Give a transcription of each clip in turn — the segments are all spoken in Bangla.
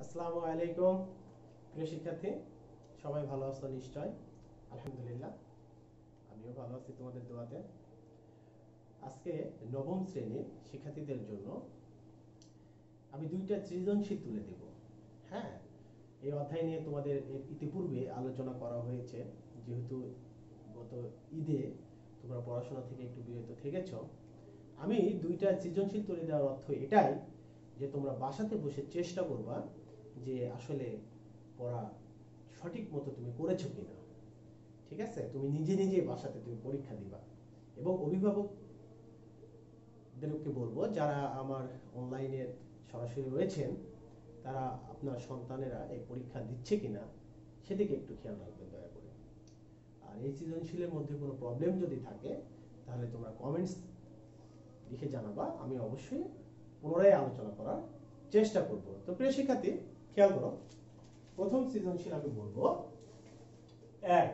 আসসালামু আলাইকুম প্রিয় শিক্ষার্থী, সবাই ভালো আছো নিশ্চয়? আলহামদুলিল্লাহ, আমিও ভালো আছি তোমাদের দোয়াতে। আজকে নবম শ্রেণীর শিক্ষার্থীদের জন্য আমি দুইটা সৃজনশীল তুলে দেব। হ্যাঁ, এই অধ্যায় নিয়ে তোমাদের ইতিপূর্বে আলোচনা করা হয়েছে। যেহেতু গত ঈদে তোমরা পড়াশোনা থেকে একটু বিরত থেকেছ, আমি দুইটা সৃজনশীল তুলে দেওয়ার অর্থ এটাই যে তোমরা বাসাতে বসে চেষ্টা করবা যে আসলে পড়া সঠিক মতো তুমি করেছো কিনা। ঠিক আছে, তুমি নিজে নিজে বাসাতে তুমি পরীক্ষা দিবা এবং অভিভাবকদেরকে বলবো যারা আমার অনলাইনে সরাসরি রয়েছেন, তারা আপনার সন্তানেরা এই পরীক্ষা দিচ্ছে কিনা সেদিকে একটু খেয়াল রাখবেন দয়া করে। আর এই সৃজনশীলের মধ্যে কোনো প্রবলেম যদি থাকে তাহলে তোমরা কমেন্টস লিখে জানাবা, আমি অবশ্যই পুনরায় আলোচনা করার চেষ্টা করব। তো প্রিয় শিক্ষার্থী, খেয়াল করো, প্রথম সৃজনশীল আমি বলবো এক।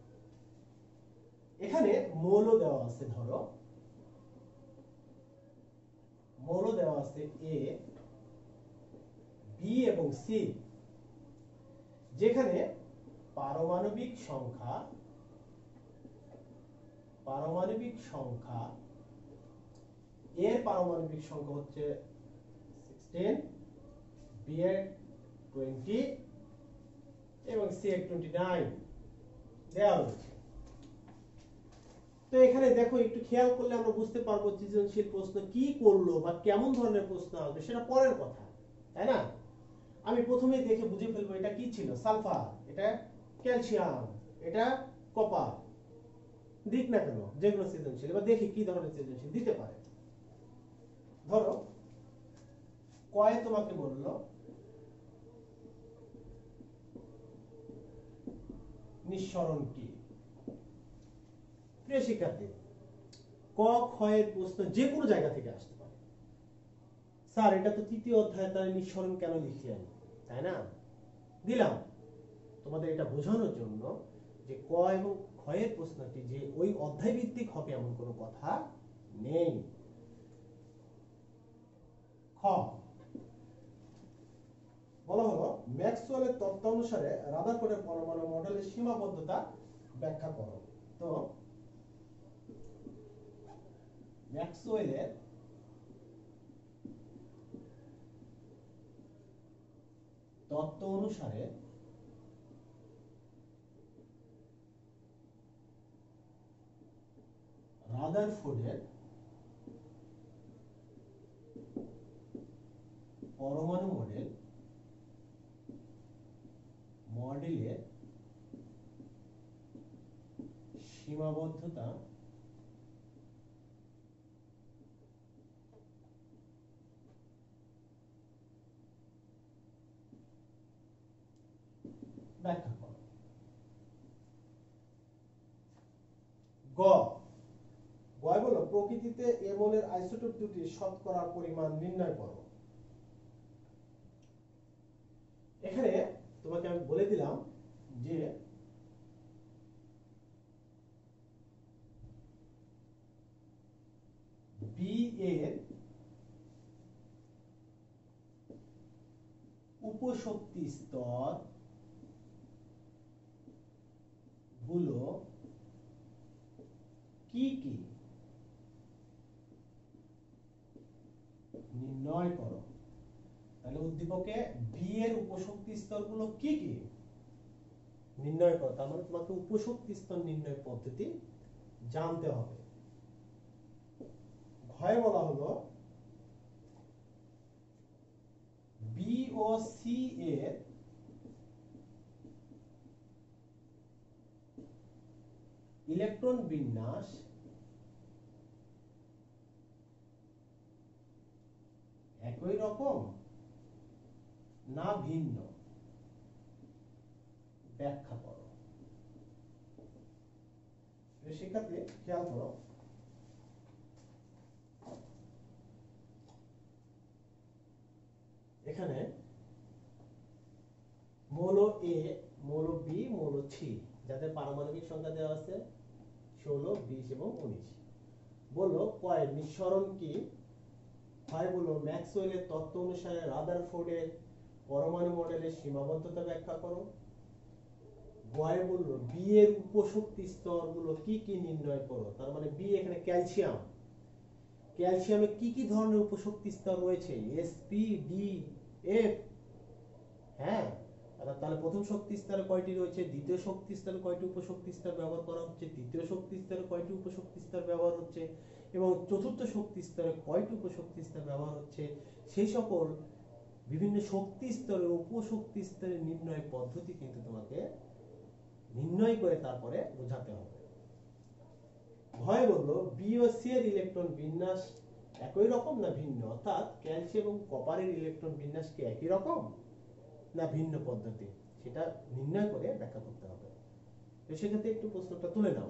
এখানে মৌল দেওয়া আছে, ধরো মৌল দেওয়া আছে এ, বি এবং সি, যেখানে পারমাণবিক সংখ্যা এর পারমাণবিক সংখ্যা হচ্ছে 16, বি এর 20 এবং সি এর 29 দেওয়া হয়েছে। তো এখানে দেখো, একটু খেয়াল করলে আমরা বুঝতে পারবো সৃজনশীল প্রশ্ন কি করলো বা কেমন ধরনের প্রশ্ন আসবে সেটা পরের কথা, তাই না? আমি প্রথমেই দেখে বুঝে ফেলবো এটা কি ছিল, সালফার, এটা ক্যালসিয়াম, এটা কপার। দিক না কেন যেগুলো সৃজনশীল, এবার দেখি কি ধরনের সৃজনশীল দিতে পারে। ধরো কয়ে তোমাকে বললো নিঃসরণ কি। প্রিয় শিক্ষার্থী, ক ক্ষয়ের প্রশ্ন যে কোনো জায়গা থেকে আসতে পারে। স্যার, এটা তো তৃতীয় অধ্যায়, তাই নিঃসরণ কেন লিখলেন, তাই না? দিলাম তোমাদের এটা বোঝানোর জন্য যে ক এবং ক্ষয়ের প্রশ্নটি যে ওই অধ্যায় ভিত্তিক হবে এমন কোনো কথা নেই। খ বলা হলো ম্যাক্সওয়েলের তত্ত্ব অনুসারে রাদারফোর্ডের পরমাণু মডেলের সীমাবদ্ধতা ব্যাখ্যা করো। তো ম্যাক্সওয়েলের তত্ত্ব অনুসারে রাদারফোর্ডের পরমাণু মডেলের সীমাবদ্ধতা ব্যাখ্যা করো। গ গয় বলো প্রকৃতিতে এ মৌলের আইসোটোপ দুটির শতকরা পরিমাণ নির্ণয় করো। এখানে তোমাকে আমি বলে দিলাম যে বি এর উপশক্তি স্তর গুলো কি কি নির্ণয় করো। তাহলে উদ্দীপকে বি এর উপশক্তি স্তরগুলো কি কি নির্ণয় করো, তার মানে তোমাকে উপশক্তি স্তর নির্ণয় পদ্ধতি জানতে হবে। ঘয়ে বলা হলো বি ও সি এর ইলেকট্রন বিন্যাস একই রকম না ভিন্ন, ব্যাখ্যা করো। শিক্ষার্থী খেয়াল করো, এখানে মৌল এ, মৌল বি, মৌল সি, যাদের পারমাণবিক সংখ্যা দেওয়া আছে 16, 20 এবং 19। বললো কয়ের নিঃসরণ কি। হয় বললো ম্যাক্সওয়েলের তত্ত্ব অনুসারে রাদারফোর্ডের পরমাণু মডেলের সীমাবদ্ধতা ব্যাখ্যা করো। গয়ে বললো বি এর উপশক্তি স্তরগুলো কি কি নির্ণয় করো। তার মানে বি এখানে ক্যালসিয়াম, ক্যালসিয়ামে কি কি ধরনের উপশক্তি স্তর রয়েছে, এস পি ডি এফ। হ্যাঁ, তাহলে প্রথম শক্তি স্তরে কয়টি রয়েছে, দ্বিতীয় শক্তি স্তরে কয়টি উপশক্তি স্তর ব্যবহার করা হচ্ছে, তৃতীয় শক্তি স্তরে কয়টি উপশক্তি স্তর ব্যবহার হচ্ছে এবং চতুর্থ শক্তি স্তরে কয়টি উপশক্তি স্তর ব্যবহার হচ্ছে, সেই সকল বিভিন্ন শক্তি স্তরের উপশক্তি স্তরের নির্ণয় পদ্ধতি কিন্তু তোমাকে নির্ণয় করে তারপরে বোঝাতে হবে। ভয় বললো বি ও সি এর ইলেকট্রন বিন্যাস একই রকম না ভিন্ন, অর্থাৎ ক্যালসিয়াম এবং কপারের ইলেকট্রন বিন্যাস কি একই রকম না ভিন্ন পদ্ধতি, সেটা নির্ণয় করে ব্যাখ্যা করতে হবে। তো সেক্ষেত্রে একটু প্রশ্নটা তুলে নাও।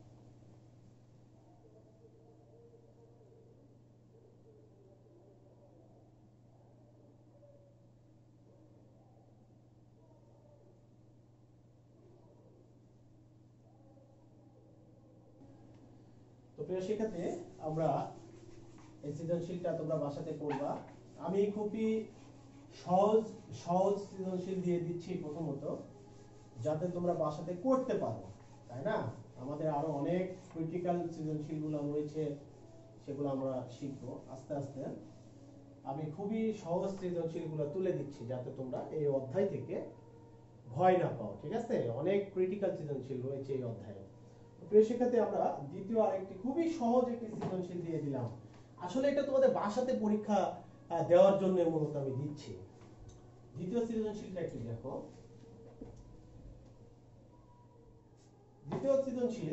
তো প্রিয় শিক্ষার্থী, আমরা এই সৃজনশীলটা তোমরা বাসাতে করবা। আমি খুবই সহজ সহজ সৃজনশীল দিয়ে দিচ্ছি প্রথমত, যাতে তোমরা বাসাতে করতে পারো, তাই না? আমাদের আরো অনেক ক্রিটিক্যাল সৃজনশীলগুলো রয়েছে, সেগুলো আমরা শিখবো আস্তে আস্তে। আমি খুবই সহজ সৃজনশীলগুলো তুলে দিচ্ছি যাতে তোমরা এই অধ্যায় থেকে ভয় না পাও, ঠিক আছে? অনেক ক্রিটিক্যাল সৃজনশীল রয়েছে এই অধ্যায়ে। প্রিয় শিক্ষার্থী, আমরা দ্বিতীয় আরেকটি খুবই সহজ একটি সৃজনশীল দিয়ে দিলাম। আসলে এটা তোমাদের বাসাতে পরীক্ষা দেওয়ার জন্য মূলত আমি দিচ্ছি। দ্বিতীয় সৃজনশীলটা একটু দেখো। দ্বিতীয় সৃজনশীল,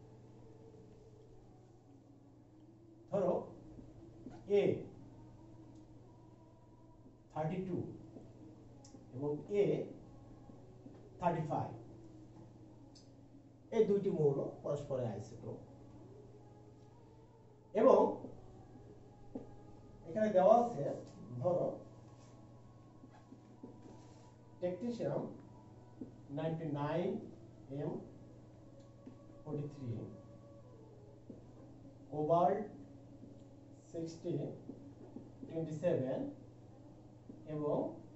ধরো এ 32 এবং এ 35, এই দুইটি মৌল পরস্পরের আইসোটোপ, এবং এখানে দেওয়া আছে ধরো টেকনিশিয়াম 99M43, কোবাল্ট 6027 এবং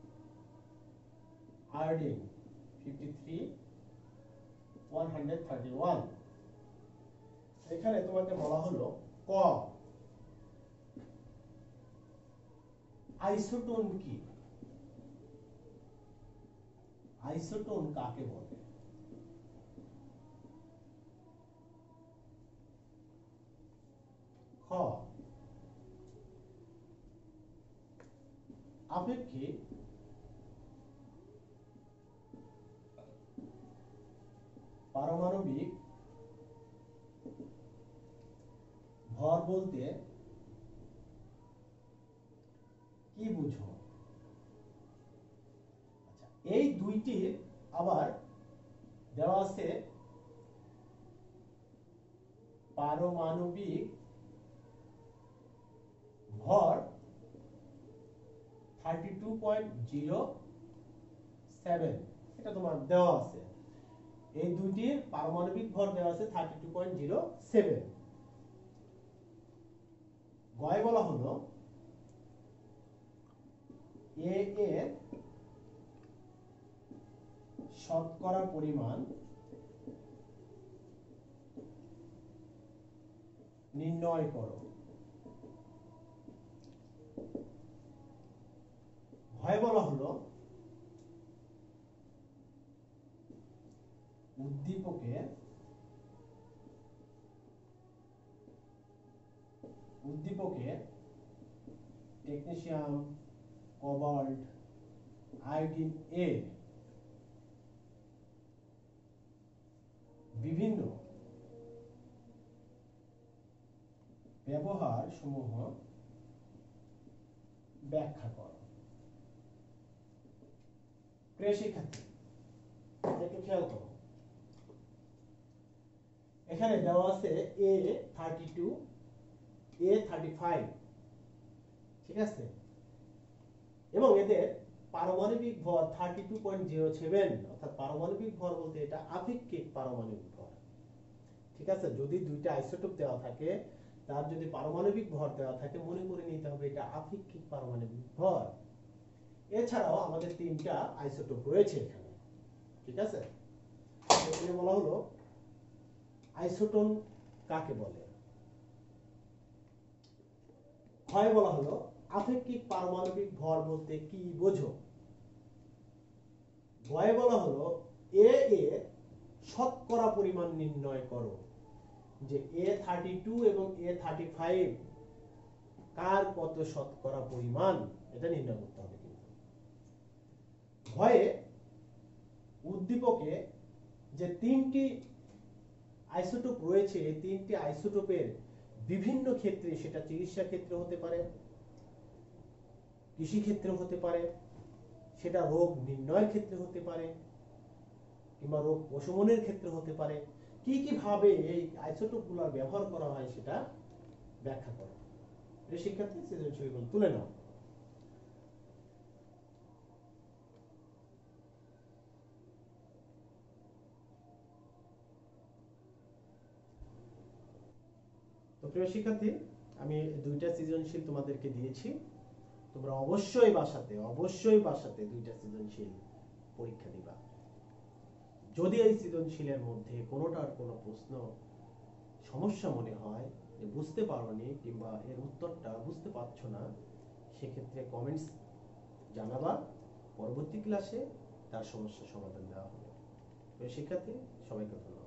আয়োডিন 53 131। এখানে তোমাকে বলা হলো ক আইসোটোন কি, আইসোটোন কাকে বলে? খ আপেক্ষিক পারমাণবিক ভর বলতে কি বুঝো? আচ্ছা, এই দুইটি আবার দেওয়া আছে পারমাণবিক ভর 32.07, এটা তোমার দেওয়া আছে। এই দুইটির পারমাণবিক ভর দেওয়া আছে 32.07। গয় বলা হলো এ এর শতকরা পরিমাণ নির্ণয় করো। ভয় বলা হলো উদ্দীপকের টেকনিশিয়াম, কোবাল্ট, আয়োডিন এর বিভিন্ন ব্যবহার সমূহ ব্যাখ্যা করো। প্রিয় শিক্ষার্থী, একটু খেয়াল করো, এখানে দেওয়া আছে A32, A35, ঠিক আছে, এবং এদের পারমাণবিক ভর 32.07, অর্থাৎ পারমাণবিক ভর বলতে এটা আপেক্ষিক পারমাণবিক ভর, ঠিক আছে? যদি দুইটা আইসোটোপ দেওয়া থাকে, তার যদি পারমাণবিক ভর দেওয়া থাকে, মনে করে নিতে হবে এটা আপেক্ষিক পারমাণবিক ভর। এছাড়াও আমাদের তিনটা আইসোটোপ রয়েছে এখানে, ঠিক আছে। এখানে বলা হলো আইসোটোন কাকে বলে। হয় বলা হলো আপেক্ষিক পারমাণবিক ভর বলতে কি বোঝো। ভয়ে বলা হলো এর শতকরা পরিমাণ নির্ণয় করো, যে A32 এবং A35 কার কত শতকরা পরিমাণ এটা নির্ণয় করতে হবে। কিন্তু ভয়ে উদ্দীপকে যে তিনটি আইসোটোপ রয়েছে, এই তিনটি আইসোটোপের বিভিন্ন ক্ষেত্রে, সেটা চিকিৎসা ক্ষেত্রে হতে পারে, কৃষি ক্ষেত্রে হতে পারে, সেটা রোগ নির্ণয়ের ক্ষেত্রে হতে পারে, কিংবা রোগ প্রশমনের ক্ষেত্রে হতে পারে, কি কি ভাবে এই আইসোটোপগুলো ব্যবহার করা হয় সেটা ব্যাখ্যা করো। এই শিক্ষার্থী সৃজনশীলগুলো তুলে নাও। তো প্রিয় শিক্ষার্থী, আমি দুইটা সৃজনশীল তোমাদেরকে দিয়েছি। তোমরা অবশ্যই বাসাতে দুইটা সৃজনশীল পরীক্ষা দিবা। যদি এই সৃজনশীলের মধ্যে কোনোটার কোনো প্রশ্ন সমস্যা মনে হয়, যে বুঝতে পারোনি কিংবা এর উত্তরটা বুঝতে পারছো না, সেক্ষেত্রে কমেন্টস জানাবা। পরবর্তী ক্লাসে তার সমস্যা সমাধান দেওয়া হবে। প্রিয় শিক্ষার্থী, সবাইকে ধন্যবাদ।